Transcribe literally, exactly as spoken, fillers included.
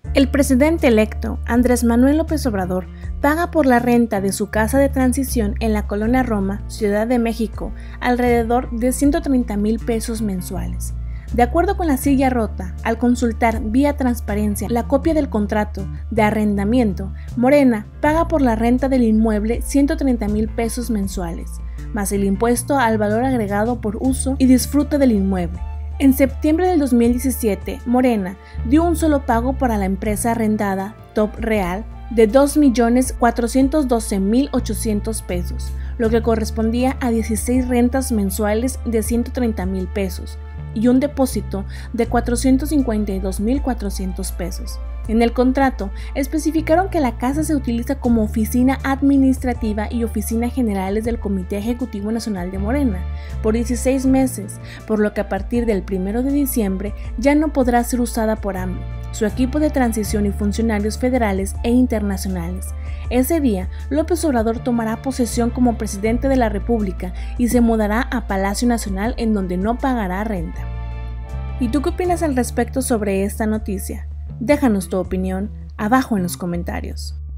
El presidente electo, Andrés Manuel López Obrador, paga por la renta de su casa de transición en la colonia Roma, Ciudad de México, alrededor de ciento treinta mil pesos mensuales. De acuerdo con La Silla Rota, al consultar vía transparencia la copia del contrato de arrendamiento, Morena paga por la renta del inmueble ciento treinta mil pesos mensuales, más el impuesto al valor agregado por uso y disfrute del inmueble. En septiembre del dos mil diecisiete, Morena dio un solo pago para la empresa arrendada Top Real de dos millones cuatrocientos doce mil ochocientos pesos, lo que correspondía a dieciséis rentas mensuales de ciento treinta mil pesos y un depósito de cuatrocientos cincuenta y dos mil cuatrocientos pesos. En el contrato especificaron que la casa se utiliza como oficina administrativa y oficina generales del Comité Ejecutivo Nacional de Morena por dieciséis meses, por lo que a partir del primero de diciembre ya no podrá ser usada por AMLO, su equipo de transición y funcionarios federales e internacionales. Ese día, López Obrador tomará posesión como presidente de la República y se mudará a Palacio Nacional, en donde no pagará renta. ¿Y tú qué opinas al respecto sobre esta noticia? Déjanos tu opinión abajo en los comentarios.